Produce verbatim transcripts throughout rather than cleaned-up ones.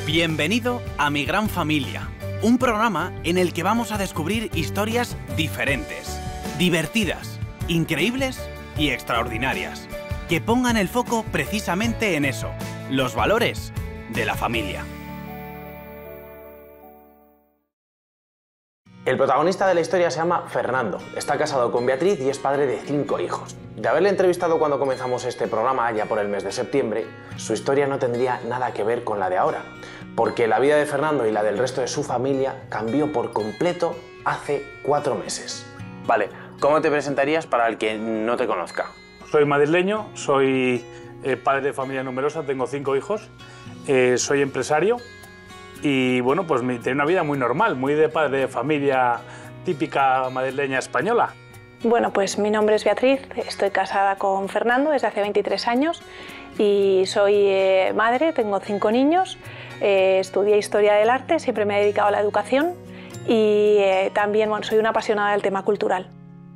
Bienvenido a Mi Gran Familia, un programa en el que vamos a descubrir historias diferentes, divertidas, increíbles y extraordinarias, que pongan el foco precisamente en eso, los valores de la familia. El protagonista de la historia se llama Fernando, está casado con Beatriz y es padre de cinco hijos. De haberle entrevistado cuando comenzamos este programa, ya por el mes de septiembre, su historia no tendría nada que ver con la de ahora, porque la vida de Fernando y la del resto de su familia cambió por completo hace cuatro meses. Vale, ¿cómo te presentarías para el que no te conozca? Soy madrileño, soy eh, padre de familia numerosa, tengo cinco hijos, eh, soy empresario. Y bueno, pues tengo una vida muy normal, muy de padre de familia típica madrileña española. Bueno, pues mi nombre es Beatriz, estoy casada con Fernando desde hace veintitrés años y soy eh, madre, tengo cinco niños, eh, estudié Historia del Arte, siempre me he dedicado a la educación y eh, también bueno, soy una apasionada del tema cultural.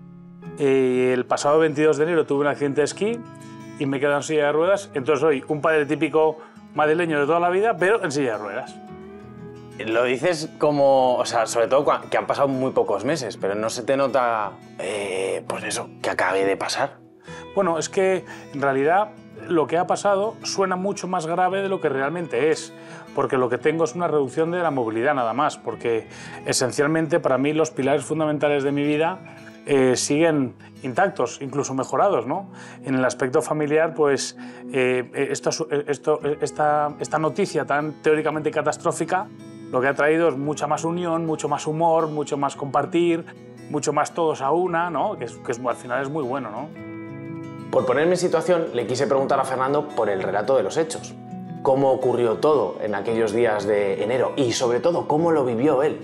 Eh, el pasado veintidós de enero tuve un accidente de esquí y me quedé en silla de ruedas, entonces soy un padre típico madrileño de toda la vida, pero en silla de ruedas. Lo dices como, o sea, sobre todo que han pasado muy pocos meses, pero no se te nota, eh, pues eso, que acabe de pasar. Bueno, es que en realidad lo que ha pasado suena mucho más grave de lo que realmente es, porque lo que tengo es una reducción de la movilidad nada más, porque esencialmente para mí los pilares fundamentales de mi vida eh, siguen intactos, incluso mejorados, ¿no? En el aspecto familiar, pues eh, esto, esto, esta, esta noticia tan teóricamente catastrófica lo que ha traído es mucha más unión, mucho más humor, mucho más compartir, mucho más todos a una, ¿no? Que, es, que es, al final es muy bueno, ¿no? Por ponerme en situación, le quise preguntar a Fernando por el relato de los hechos. ¿Cómo ocurrió todo en aquellos días de enero? Y sobre todo, ¿cómo lo vivió él?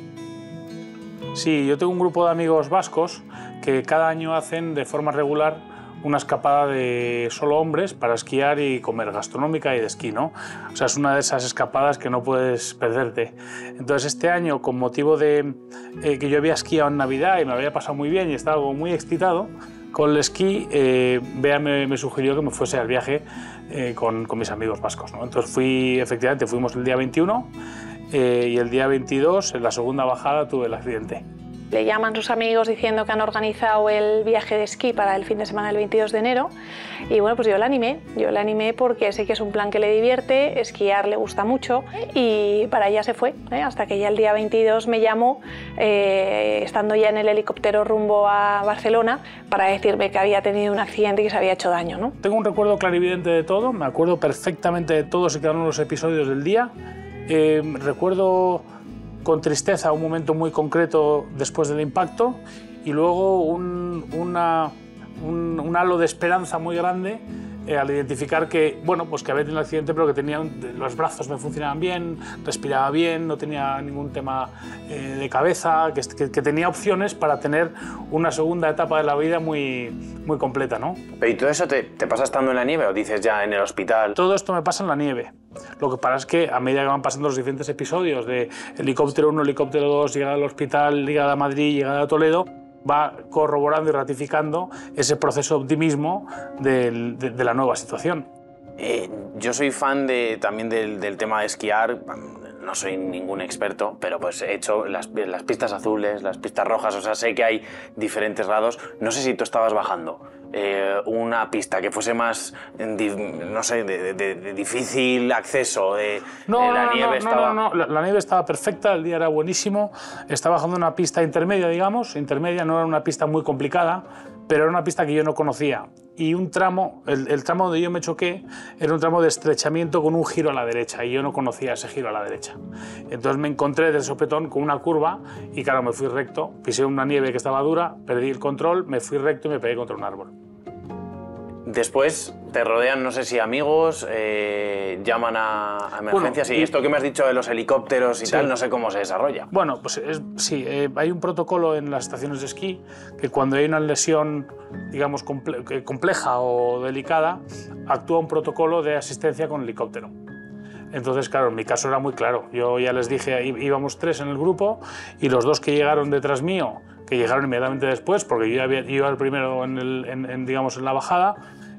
Sí, yo tengo un grupo de amigos vascos que cada año hacen de forma regular una escapada de solo hombres para esquiar y comer, gastronómica y de esquí, ¿no? O sea, es una de esas escapadas que no puedes perderte. Entonces, este año, con motivo de eh, que yo había esquiado en Navidad y me había pasado muy bien y estaba muy excitado con el esquí, eh, Bea me, me sugirió que me fuese al viaje eh, con, con mis amigos vascos, ¿no? Entonces, fui, efectivamente, fuimos el día veintiuno eh, y el día veintidós, en la segunda bajada, tuve el accidente. Le llaman sus amigos diciendo que han organizado el viaje de esquí para el fin de semana del veintidós de enero y bueno, pues yo la animé, yo la animé porque sé que es un plan que le divierte, esquiar le gusta mucho y para allá se fue, ¿eh? Hasta que ya el día veintidós me llamó, eh, estando ya en el helicóptero rumbo a Barcelona, para decirme que había tenido un accidente y que se había hecho daño, ¿no? Tengo un recuerdo clarividente de todo, me acuerdo perfectamente de todos y cada uno de los episodios del día, eh, recuerdo con tristeza un momento muy concreto después del impacto y luego un, una, un, un halo de esperanza muy grande eh, al identificar que, bueno, pues que había tenido un accidente pero que tenía un, los brazos me funcionaban bien, respiraba bien, no tenía ningún tema eh, de cabeza, que, que, que tenía opciones para tener una segunda etapa de la vida muy, muy completa, ¿no? Pero ¿y todo eso te, te pasa estando en la nieve o dices ya en el hospital? Todo esto me pasa en la nieve. Lo que pasa es que a medida que van pasando los diferentes episodios de helicóptero uno, helicóptero dos, llegada al hospital, llegada a Madrid, llegada a Toledo, va corroborando y ratificando ese proceso de optimismo de, de, de la nueva situación. Eh, yo soy fan de, también del, del tema de esquiar, no soy ningún experto, pero pues he hecho las, las pistas azules, las pistas rojas, o sea, sé que hay diferentes grados. No sé si tú estabas bajando eh, una pista que fuese más, no sé, de, de, de difícil acceso, de, no, de la no, nieve no, estaba... No, no, no, la, la nieve estaba perfecta, el día era buenísimo, estaba bajando una pista intermedia, digamos, intermedia, no era una pista muy complicada, pero era una pista que yo no conocía. Y un tramo, el, el tramo donde yo me choqué, era un tramo de estrechamiento con un giro a la derecha, y yo no conocía ese giro a la derecha. Entonces me encontré de sopetón con una curva, y claro, me fui recto, pisé una nieve que estaba dura, perdí el control, me fui recto y me pegué contra un árbol. Después te rodean, no sé si amigos, eh, llaman a, a emergencias, bueno, y esto que me has dicho de los helicópteros y sí. tal, no sé cómo se desarrolla. Bueno, pues es, sí, eh, hay un protocolo en las estaciones de esquí que cuando hay una lesión, digamos, comple compleja o delicada, actúa un protocolo de asistencia con helicóptero. Entonces, claro, en mi caso era muy claro. Yo ya les dije, íbamos tres en el grupo y los dos que llegaron detrás mío, que llegaron inmediatamente después, porque yo ya había, iba el primero en, el, en, en, digamos, en la bajada,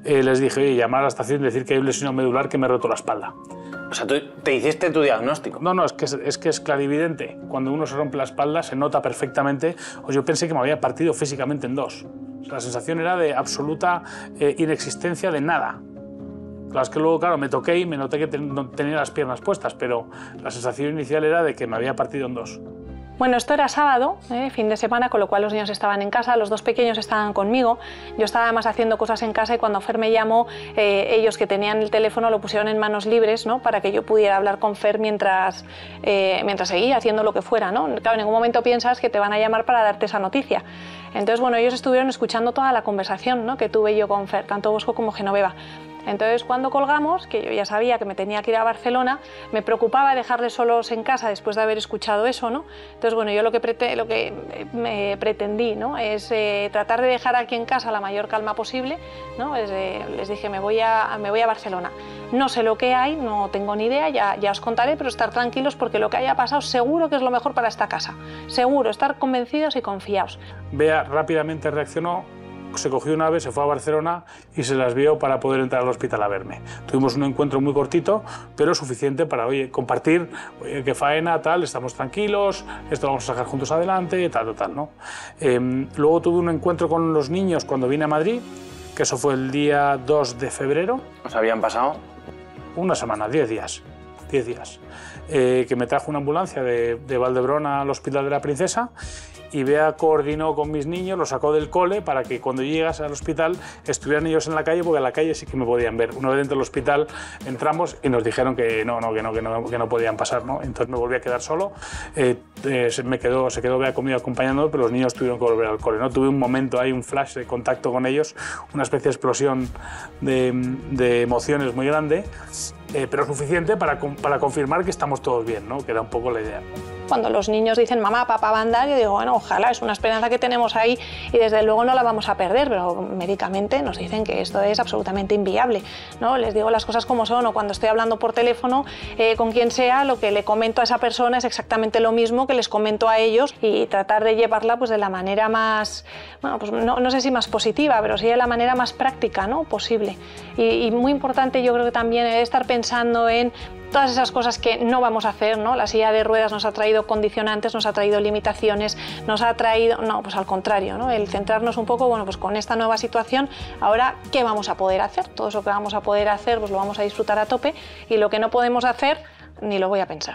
eh, les dije, oye, llamar a la estación y decir que hay un lesionado medular que me ha roto la espalda. O sea, tú te hiciste tu diagnóstico. No, no, es que es, es que es clarividente. Cuando uno se rompe la espalda se nota perfectamente. Pues yo pensé que me había partido físicamente en dos. O sea, la sensación era de absoluta eh, inexistencia de nada. Claro, es que luego, claro, me toqué y me noté que ten, no tenía las piernas puestas, pero la sensación inicial era de que me había partido en dos. Bueno, esto era sábado, eh, fin de semana, con lo cual los niños estaban en casa, los dos pequeños estaban conmigo. Yo estaba además haciendo cosas en casa y cuando Fer me llamó, eh, ellos que tenían el teléfono lo pusieron en manos libres, ¿no? Para que yo pudiera hablar con Fer mientras, eh, mientras seguía haciendo lo que fuera, ¿no? Claro, en ningún momento piensas que te van a llamar para darte esa noticia. Entonces, bueno, ellos estuvieron escuchando toda la conversación, ¿no? Que tuve yo con Fer, tanto Bosco como Genoveva. Entonces, cuando colgamos, que yo ya sabía que me tenía que ir a Barcelona, me preocupaba dejarles solos en casa después de haber escuchado eso, ¿no? Entonces, bueno, yo lo que, prete lo que me pretendí, ¿no? Es eh, tratar de dejar aquí en casa la mayor calma posible, ¿no? Es, eh, les dije, me voy, a, me voy a Barcelona. No sé lo que hay, no tengo ni idea, ya, ya os contaré, pero estar tranquilos porque lo que haya pasado seguro que es lo mejor para esta casa. Seguro, estar convencidos y confiados. Bea rápidamente reaccionó. Se cogió una ave, se fue a Barcelona y se las vio para poder entrar al hospital a verme. Tuvimos un encuentro muy cortito, pero suficiente para, oye, compartir, oye, qué faena, tal, estamos tranquilos, esto lo vamos a sacar juntos adelante, tal, tal, ¿no? Eh, luego tuve un encuentro con los niños cuando vine a Madrid, que eso fue el día dos de febrero. ¿Os habían pasado? Una semana, diez días, diez días. Eh, que me trajo una ambulancia de, de Valdebrón al Hospital de la Princesa y Bea coordinó con mis niños, los sacó del cole para que cuando llegas al hospital estuvieran ellos en la calle, porque en la calle sí que me podían ver. Una vez dentro del hospital entramos y nos dijeron que no, no, que no, que no, que no podían pasar, ¿no? Entonces me volví a quedar solo, eh, eh, se, me quedó, se quedó Bea conmigo acompañándome, pero los niños tuvieron que volver al cole, ¿no? Tuve un momento ahí, un flash de contacto con ellos, una especie de explosión de, de emociones muy grande, eh, pero suficiente para, para confirmar que estamos todos bien, ¿no? Que era un poco la idea. Cuando los niños dicen mamá, papá va a andar, yo digo, bueno, ojalá, es una esperanza que tenemos ahí y desde luego no la vamos a perder, pero médicamente nos dicen que esto es absolutamente inviable, ¿no? Les digo las cosas como son, o cuando estoy hablando por teléfono eh, con quien sea, lo que le comento a esa persona es exactamente lo mismo que les comento a ellos y tratar de llevarla pues de la manera más, bueno, pues no, no sé si más positiva, pero sí de la manera más práctica, ¿no? Posible. Y, y muy importante yo creo que también es estar pensando en todas esas cosas que no vamos a hacer, ¿no? La silla de ruedas nos ha traído condicionantes, nos ha traído limitaciones, nos ha traído... No, pues al contrario, ¿no? El centrarnos un poco, bueno, pues con esta nueva situación, ahora, ¿qué vamos a poder hacer? Todo eso que vamos a poder hacer, pues lo vamos a disfrutar a tope y lo que no podemos hacer, ni lo voy a pensar.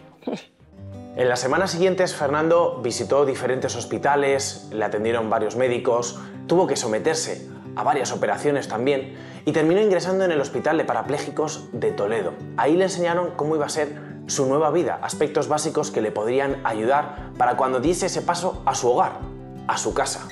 En las semanas siguientes, Fernando visitó diferentes hospitales, le atendieron varios médicos, tuvo que someterse a varias operaciones también y terminó ingresando en el Hospital de Parapléjicos de Toledo. Ahí le enseñaron cómo iba a ser su nueva vida, aspectos básicos que le podrían ayudar para cuando diese ese paso a su hogar, a su casa.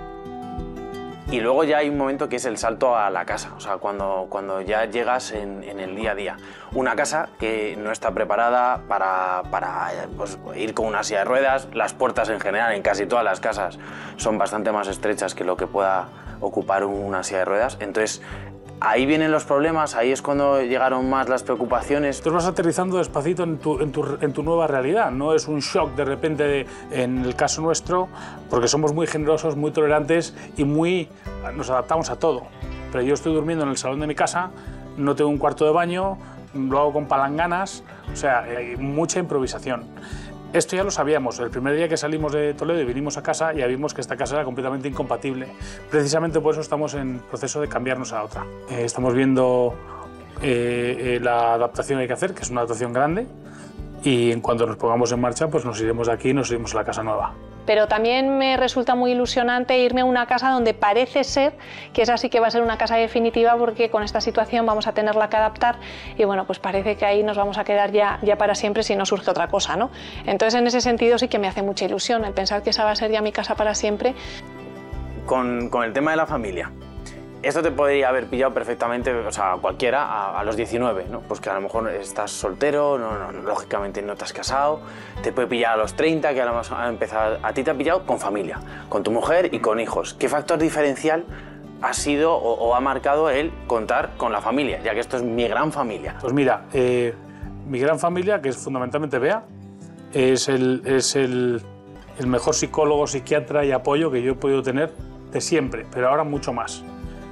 Y luego ya hay un momento que es el salto a la casa, o sea, cuando, cuando ya llegas en, en el día a día. Una casa que no está preparada para, para pues, ir con una silla de ruedas, las puertas en general en casi todas las casas son bastante más estrechas que lo que pueda ocupar una silla de ruedas, entonces ahí vienen los problemas, ahí es cuando llegaron más las preocupaciones. Tú vas aterrizando despacito en tu, en, tu, en tu nueva realidad, no es un shock de repente, de, en el caso nuestro, porque somos muy generosos, muy tolerantes y muy, nos adaptamos a todo. Pero yo estoy durmiendo en el salón de mi casa, no tengo un cuarto de baño, lo hago con palanganas, o sea, hay mucha improvisación. Esto ya lo sabíamos, el primer día que salimos de Toledo y vinimos a casa ya vimos que esta casa era completamente incompatible. Precisamente por eso estamos en proceso de cambiarnos a otra. Eh, estamos viendo eh, eh, la adaptación que hay que hacer, que es una adaptación grande, y en cuanto nos pongamos en marcha pues nos iremos de aquí y nos iremos a la casa nueva. Pero también me resulta muy ilusionante irme a una casa donde parece ser que esa sí que va a ser una casa definitiva porque con esta situación vamos a tenerla que adaptar y bueno, pues parece que ahí nos vamos a quedar ya, ya para siempre si no surge otra cosa, ¿no? Entonces en ese sentido sí que me hace mucha ilusión el pensar que esa va a ser ya mi casa para siempre. Con, con el tema de la familia, esto te podría haber pillado perfectamente, o sea, cualquiera, a, a los diecinueve, ¿no? Pues que a lo mejor estás soltero, no, no, lógicamente no te has casado, te puede pillar a los treinta, que a lo mejor ha empezado, a ti te ha pillado con familia, con tu mujer y con hijos. ¿Qué factor diferencial ha sido o, o ha marcado el contar con la familia, ya que esto es mi gran familia? Pues mira, eh, mi gran familia, que es fundamentalmente Bea, es, el, es el, el mejor psicólogo, psiquiatra y apoyo que yo he podido tener de siempre, pero ahora mucho más.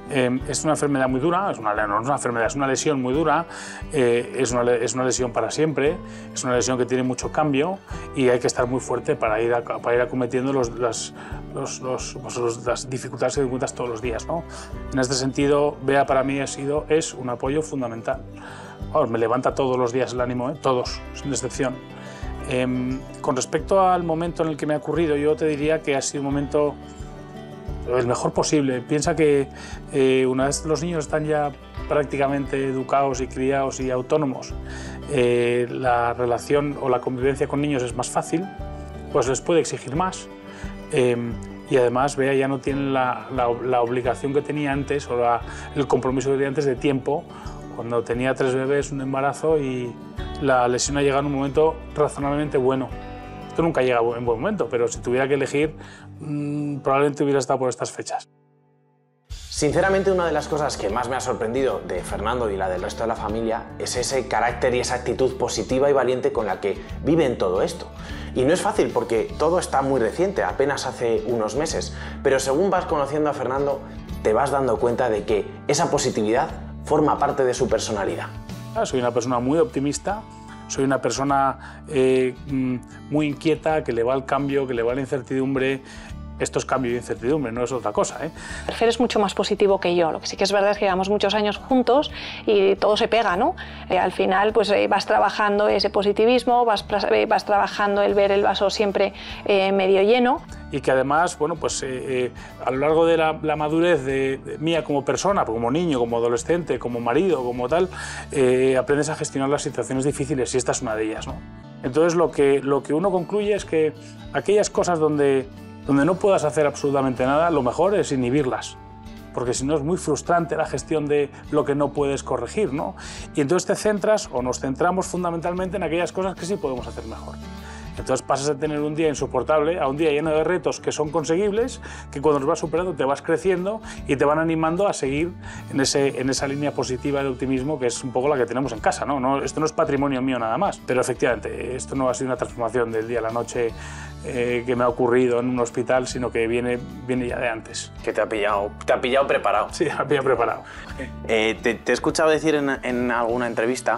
Eh, es una enfermedad muy dura, es una, no es una enfermedad, es una lesión muy dura, eh, es, una, es una lesión para siempre, es una lesión que tiene mucho cambio y hay que estar muy fuerte para ir, a, para ir acometiendo los, las, los, los, los, las dificultades que te encuentras todos los días, ¿no? En este sentido, Bea para mí ha sido, es un apoyo fundamental. Vamos, me levanta todos los días el ánimo, ¿eh? Todos, sin excepción. Eh, con respecto al momento en el que me ha ocurrido, yo te diría que ha sido un momento el mejor posible. Piensa que eh, una vez los niños están ya prácticamente educados y criados y autónomos, eh, la relación o la convivencia con niños es más fácil, pues les puede exigir más. Eh, y además, Bea ya no tiene la, la, la obligación que tenía antes o la, el compromiso que tenía antes de tiempo, cuando tenía tres bebés, un embarazo y la lesión ha llegado en un momento razonablemente bueno. Esto nunca llega en buen momento, pero si tuviera que elegir, mmm, probablemente hubiera estado por estas fechas. Sinceramente, una de las cosas que más me ha sorprendido de Fernando y la del resto de la familia es ese carácter y esa actitud positiva y valiente con la que viven todo esto. Y no es fácil porque todo está muy reciente, apenas hace unos meses, pero según vas conociendo a Fernando, te vas dando cuenta de que esa positividad forma parte de su personalidad. Soy una persona muy optimista, soy una persona eh, muy inquieta, que le va al cambio, que le va a la incertidumbre. Esto es cambio y incertidumbre, no es otra cosa, ¿eh? Fer es mucho más positivo que yo. Lo que sí que es verdad es que llevamos muchos años juntos y todo se pega, ¿no? Eh, al final pues eh, vas trabajando ese positivismo, vas, eh, vas trabajando el ver el vaso siempre eh, medio lleno. Y que además, bueno, pues eh, eh, a lo largo de la, la madurez de, de mía como persona, como niño, como adolescente, como marido, como tal, eh, aprendes a gestionar las situaciones difíciles y esta es una de ellas, ¿no? Entonces lo que, lo que uno concluye es que aquellas cosas donde donde no puedas hacer absolutamente nada, lo mejor es inhibirlas, porque si no es muy frustrante la gestión de lo que no puedes corregir, ¿no? Y entonces te centras o nos centramos fundamentalmente en aquellas cosas que sí podemos hacer mejor. Entonces pasas a tener un día insoportable a un día lleno de retos que son conseguibles, que cuando los vas superando te vas creciendo y te van animando a seguir en, ese, en esa línea positiva de optimismo que es un poco la que tenemos en casa, ¿no? No, esto no es patrimonio mío nada más, pero efectivamente esto no ha sido una transformación del día a la noche eh, que me ha ocurrido en un hospital, sino que viene, viene ya de antes. Que te ha pillado, te ha pillado preparado. Sí, me ha pillado preparado. Eh, te, te he escuchado decir en, en alguna entrevista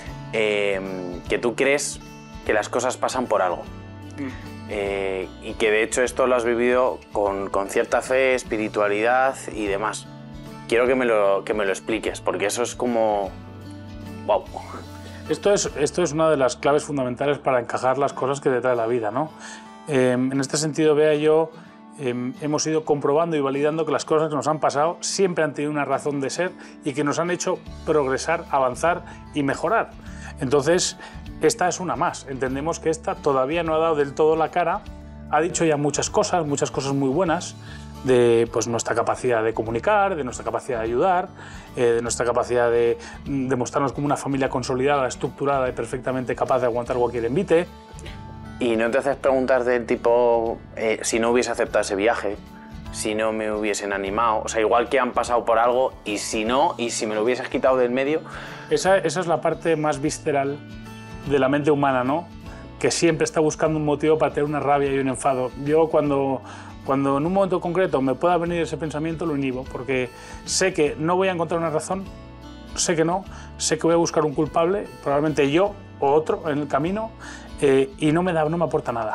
eh, que tú crees que las cosas pasan por algo. Mm. Eh, y que de hecho esto lo has vivido con, con cierta fe, espiritualidad y demás. Quiero que me, lo, que me lo expliques, porque eso es como... ¡Wow! Esto es, esto es una de las claves fundamentales para encajar las cosas que te trae la vida, ¿no? Eh, en este sentido, Bea y yo eh, hemos ido comprobando y validando que las cosas que nos han pasado siempre han tenido una razón de ser y que nos han hecho progresar, avanzar y mejorar. Entonces, esta es una más. Entendemos que esta todavía no ha dado del todo la cara, ha dicho ya muchas cosas, muchas cosas muy buenas, de pues, nuestra capacidad de comunicar, de nuestra capacidad de ayudar, eh, de nuestra capacidad de, de mostrarnos como una familia consolidada, estructurada y perfectamente capaz de aguantar cualquier envite. ¿Y no te haces preguntas del tipo, eh, si no hubiese aceptado ese viaje, si no me hubiesen animado? O sea, igual que han pasado por algo, y si no, y si me lo hubieses quitado del medio... Esa, esa es la parte más visceral de la mente humana, ¿no? Que siempre está buscando un motivo para tener una rabia y un enfado. Yo cuando, cuando en un momento concreto me pueda venir ese pensamiento lo inhibo, porque sé que no voy a encontrar una razón, sé que no, sé que voy a buscar un culpable, probablemente yo o otro en el camino, eh, y no me da, no me aporta nada.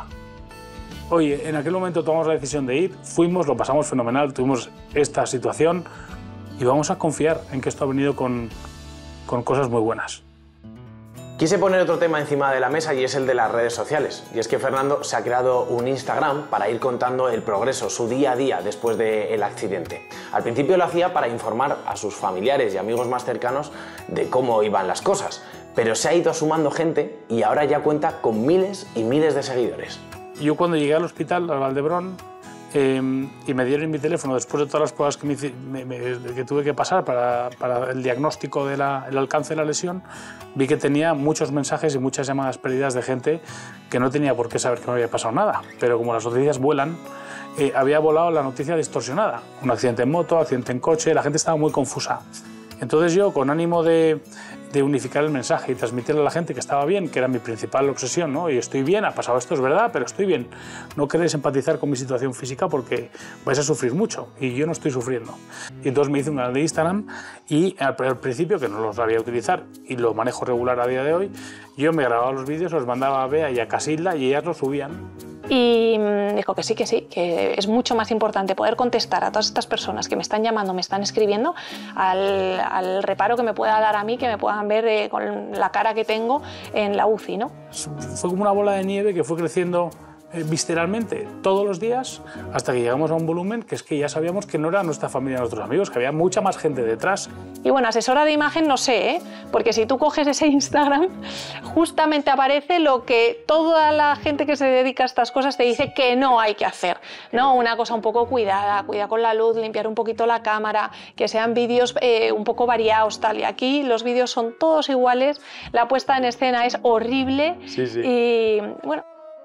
Oye, en aquel momento tomamos la decisión de ir, fuimos, lo pasamos fenomenal, tuvimos esta situación y vamos a confiar en que esto ha venido con, con cosas muy buenas. Quise poner otro tema encima de la mesa y es el de las redes sociales. Y es que Fernando se ha creado un Instagram para ir contando el progreso, su día a día después del accidente. Al principio lo hacía para informar a sus familiares y amigos más cercanos de cómo iban las cosas, pero se ha ido sumando gente y ahora ya cuenta con miles y miles de seguidores. Yo cuando llegué al hospital, al Valdebrón, eh, y me dieron mi teléfono después de todas las pruebas que, me, me, que tuve que pasar para, para el diagnóstico del alcance de la lesión, vi que tenía muchos mensajes y muchas llamadas perdidas de gente que no tenía por qué saber que me había pasado nada, pero como las noticias vuelan, eh, había volado la noticia distorsionada. Un accidente en moto, accidente en coche, la gente estaba muy confusa. Entonces yo, con ánimo de, de unificar el mensaje y transmitirle a la gente que estaba bien, que era mi principal obsesión, ¿no? Y estoy bien, ha pasado esto, es verdad, pero estoy bien. No queréis empatizar con mi situación física porque vais a sufrir mucho y yo no estoy sufriendo. Y entonces me hice un canal de Instagram y al, al principio, que no lo sabía utilizar y lo manejo regular a día de hoy, yo me grababa los vídeos, los mandaba a Bea y a Casilda y ellas los subían. Y dijo que sí, que sí, que es mucho más importante poder contestar a todas estas personas que me están llamando, me están escribiendo, al, al reparo que me pueda dar a mí, que me puedan ver eh, con la cara que tengo en la U C I, ¿no? Fue como una bola de nieve que fue creciendo eh, visceralmente todos los días hasta que llegamos a un volumen que es que ya sabíamos que no era nuestra familia, nuestros amigos, que había mucha más gente detrás. Y bueno, asesora de imagen no sé, ¿eh? Porque si tú coges ese Instagram, justamente aparece lo que toda la gente que se dedica a estas cosas te dice que no hay que hacer, ¿no? Una cosa un poco cuidada, cuida con la luz, limpiar un poquito la cámara, que sean vídeos eh, un poco variados, tal. Y aquí los vídeos son todos iguales, la puesta en escena es horrible. Sí, sí. Y bueno,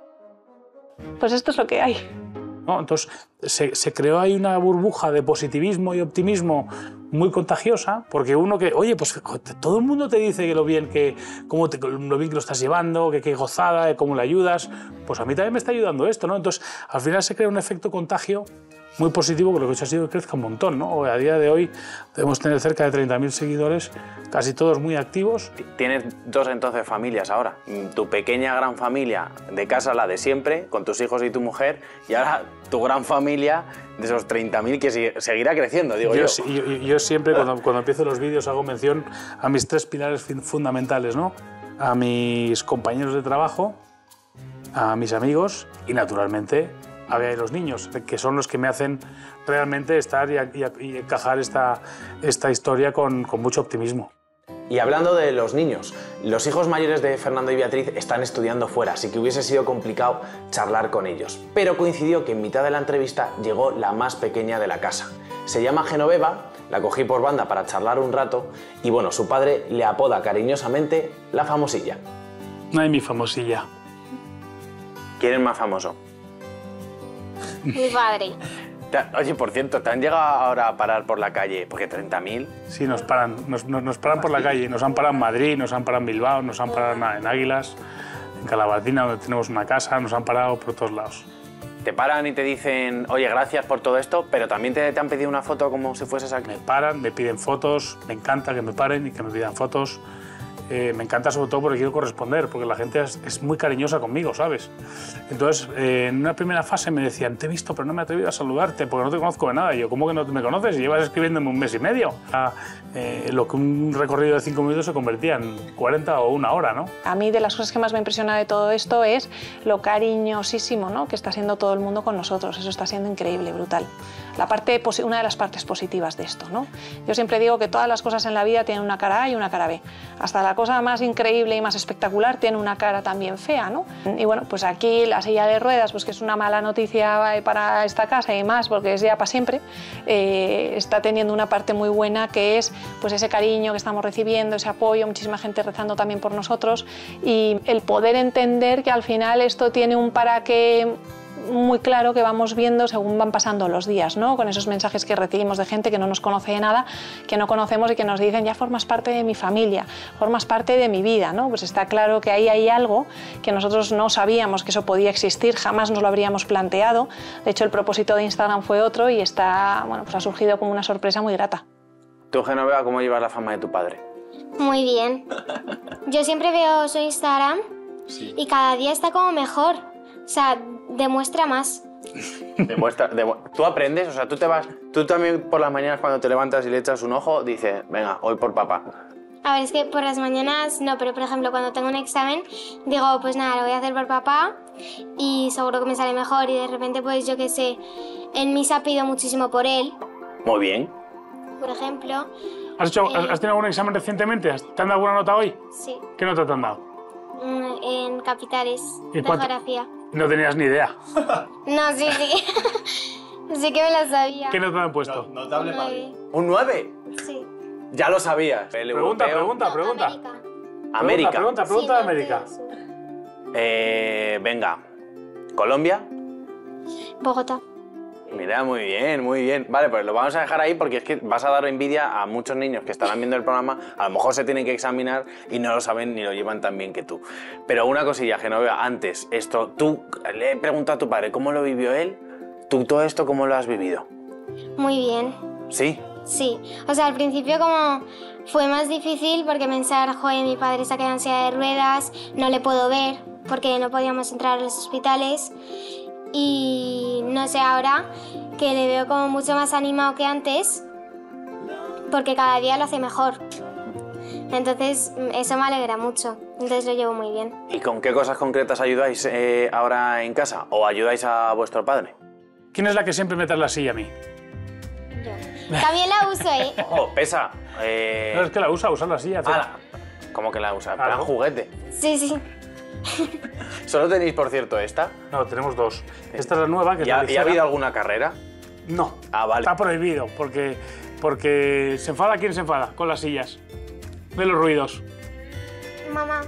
pues esto es lo que hay. ¿No? Entonces se, se creó ahí una burbuja de positivismo y optimismo muy contagiosa, porque uno que, oye, pues todo el mundo te dice que lo bien que, cómo te, lo bien que lo estás llevando, que qué gozada, que cómo le ayudas, pues a mí también me está ayudando esto, ¿no? Entonces al final se crea un efecto contagio muy positivo, que lo que ha sido que crezca un montón, ¿no? A día de hoy debemos tener cerca de treinta mil seguidores, casi todos muy activos. Tienes dos entonces familias ahora, tu pequeña gran familia de casa, la de siempre, con tus hijos y tu mujer, y ahora tu gran familia de esos treinta mil que sigue, seguirá creciendo, digo yo. Yo, yo, yo siempre cuando, cuando empiezo los vídeos hago mención a mis tres pilares fundamentales, ¿no? A mis compañeros de trabajo, a mis amigos y naturalmente a Bea y los niños, que son los que me hacen realmente estar y, y, y encajar esta, esta historia con, con mucho optimismo. Y hablando de los niños, los hijos mayores de Fernando y Beatriz están estudiando fuera, así que hubiese sido complicado charlar con ellos. Pero coincidió que en mitad de la entrevista llegó la más pequeña de la casa. Se llama Genoveva, la cogí por banda para charlar un rato y bueno, su padre le apoda cariñosamente la famosilla. No hay mi famosilla. ¿Quién es más famoso? Mi padre. Oye, por cierto, ¿te han llegado ahora a parar por la calle? Porque treinta mil... Sí, nos paran, nos, nos, nos paran por la calle. Nos han parado en Madrid, nos han parado en Bilbao, nos han parado en Águilas, en Calabatina, donde tenemos una casa, nos han parado por todos lados. Te paran y te dicen, oye, gracias por todo esto, pero también te, te han pedido una foto como si fueses aquí. Me paran, me piden fotos, me encanta que me paren y que me pidan fotos. Eh, me encanta sobre todo porque quiero corresponder, porque la gente es, es muy cariñosa conmigo, ¿sabes? Entonces, eh, en una primera fase me decían, te he visto, pero no me he atrevido a saludarte porque no te conozco de nada. Y yo, ¿cómo que no me conoces? Y llevas escribiéndome un mes y medio. Ah, eh, lo que un recorrido de cinco minutos se convertía en cuarenta o una hora, ¿no? A mí de las cosas que más me impresiona de todo esto es lo cariñosísimo, ¿no?, que está siendo todo el mundo con nosotros. Eso está siendo increíble, brutal. La parte, una de las partes positivas de esto, ¿no? Yo siempre digo que todas las cosas en la vida tienen una cara A y una cara B. Hasta la cosa más increíble y más espectacular tiene una cara también fea, ¿no? Y bueno, pues aquí la silla de ruedas, pues que es una mala noticia para esta casa y más, porque es ya para siempre, eh, está teniendo una parte muy buena que es pues ese cariño que estamos recibiendo, ese apoyo, muchísima gente rezando también por nosotros y el poder entender que al final esto tiene un para qué muy claro que vamos viendo según van pasando los días, ¿no? Con esos mensajes que recibimos de gente que no nos conoce de nada, que no conocemos y que nos dicen ya formas parte de mi familia, formas parte de mi vida, ¿no? Pues está claro que ahí hay algo que nosotros no sabíamos que eso podía existir, jamás nos lo habríamos planteado. De hecho, el propósito de Instagram fue otro y está, bueno, pues ha surgido como una sorpresa muy grata. Tú, Genoveva, ¿cómo llevas la fama de tu padre? Muy bien. Yo siempre veo su Instagram sí. y cada día está como mejor. O sea, demuestra más. Demuestra, demu tú aprendes, o sea, tú te vas, tú también por las mañanas cuando te levantas y le echas un ojo, dices, venga, hoy por papá. A ver, es que por las mañanas no, pero por ejemplo cuando tengo un examen, digo, pues nada, lo voy a hacer por papá y seguro que me sale mejor y de repente, pues yo qué sé, en misa pido muchísimo por él. Muy bien. Por ejemplo... ¿Has, hecho, eh, ¿Has tenido algún examen recientemente? ¿Te han dado alguna nota hoy? Sí. ¿Qué nota te han dado? En capitales, de geografía. No tenías ni idea. No, sí, sí. Sí que me lo sabía. ¿Qué nota te han puesto? No, notable para mí. ¿Un nueve? Sí. Ya lo sabías. El pregunta, europeo. pregunta, No, pregunta. América. América. Pregunta, pregunta, pregunta Sí, de América. sí. Eh, venga. ¿Colombia? Bogotá. Mira, muy bien, muy bien. Vale, pues lo vamos a dejar ahí porque es que vas a dar envidia a muchos niños que estarán viendo el programa, a lo mejor se tienen que examinar y no lo saben ni lo llevan tan bien que tú. Pero una cosilla, Genoveva, antes, esto, tú le he preguntado a tu padre cómo lo vivió él, tú todo esto cómo lo has vivido. Muy bien. ¿Sí? Sí. O sea, al principio como fue más difícil porque pensar, joder, mi padre se ha quedado en silla de ruedas, no le puedo ver porque no podíamos entrar a los hospitales. Y no sé, ahora que le veo como mucho más animado que antes, porque cada día lo hace mejor. Entonces, eso me alegra mucho. Entonces lo llevo muy bien. ¿Y con qué cosas concretas ayudáis eh, ahora en casa? ¿O ayudáis a vuestro padre? ¿Quién es la que siempre me trae la silla a mí? Yo. También la uso, ¿eh? ¡Oh, pesa! Eh... No, es que la usa, usa la silla. Ah, ¿cómo que la usa? ¿En plan juguete? Sí, sí. ¿Solo tenéis, por cierto, esta? No, tenemos dos. Esta es la nueva, que es ¿Y la ha, ¿y ligera. ha habido alguna carrera? No. Ah, vale. Está prohibido, porque, porque se enfada quien se enfada con las sillas. Ve los ruidos. Mamá.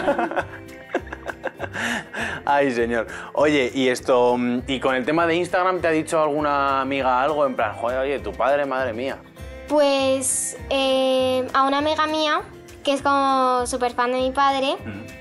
Ay, señor. Oye, y esto, y con el tema de Instagram, ¿te ha dicho alguna amiga algo? En plan, joder, oye, tu padre, madre mía. Pues eh, a una amiga mía, que es como súper fan de mi padre,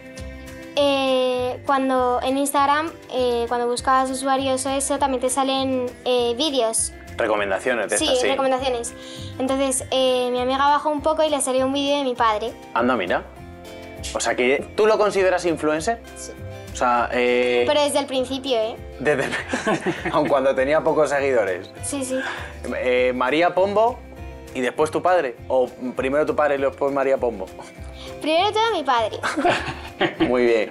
eh, cuando en Instagram, eh, cuando buscas usuarios o eso, también te salen eh, vídeos. Recomendaciones de Sí, estas, sí. recomendaciones. Entonces, eh, mi amiga bajó un poco y le salió un vídeo de mi padre. Anda, mira. O sea, que ¿tú lo consideras influencer? Sí. O sea, eh... Pero desde el principio, ¿eh? Desde... Aun cuando tenía pocos seguidores. Sí, sí. Eh, María Pombo y después tu padre. O primero tu padre y después María Pombo. Primero todo mi padre. Muy bien.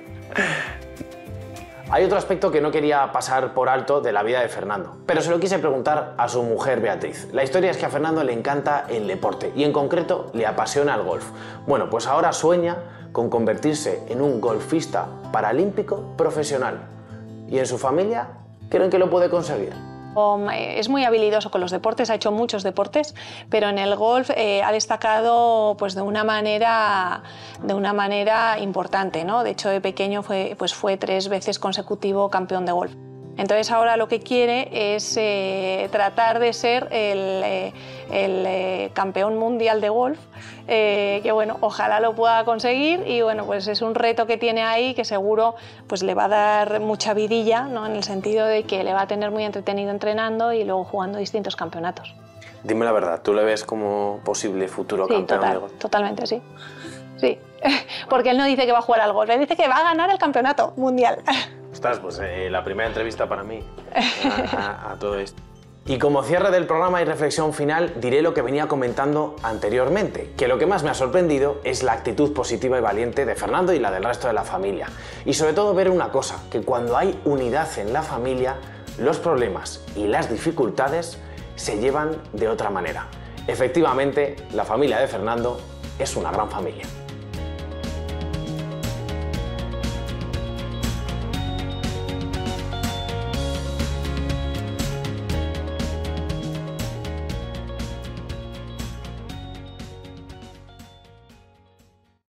Hay otro aspecto que no quería pasar por alto de la vida de Fernando, pero se lo quise preguntar a su mujer Beatriz. La historia es que a Fernando le encanta el deporte y en concreto le apasiona el golf. Bueno, pues ahora sueña con convertirse en un golfista paralímpico profesional. ¿Y en su familia creen que lo puede conseguir? Es muy habilidoso con los deportes, ha hecho muchos deportes, pero en el golf eh, ha destacado pues, de, una manera, de una manera importante, ¿no? De hecho, de pequeño fue, pues, fue tres veces consecutivo campeón de golf. Entonces ahora lo que quiere es eh, tratar de ser el, eh, el eh, campeón mundial de golf, eh, que bueno, ojalá lo pueda conseguir y bueno, pues es un reto que tiene ahí que seguro pues le va a dar mucha vidilla, ¿no? En el sentido de que le va a tener muy entretenido entrenando y luego jugando distintos campeonatos. Dime la verdad, ¿tú le ves como posible futuro sí, campeón total, de golf? Totalmente, sí. Sí, porque él no dice que va a jugar al golf, él dice que va a ganar el campeonato mundial. Ostras, pues eh, la primera entrevista para mí a, a, a todo esto. Y como cierre del programa y reflexión final, diré lo que venía comentando anteriormente, que lo que más me ha sorprendido es la actitud positiva y valiente de Fernando y la del resto de la familia. Y sobre todo ver una cosa, que cuando hay unidad en la familia, los problemas y las dificultades se llevan de otra manera. Efectivamente, la familia de Fernando es una gran familia.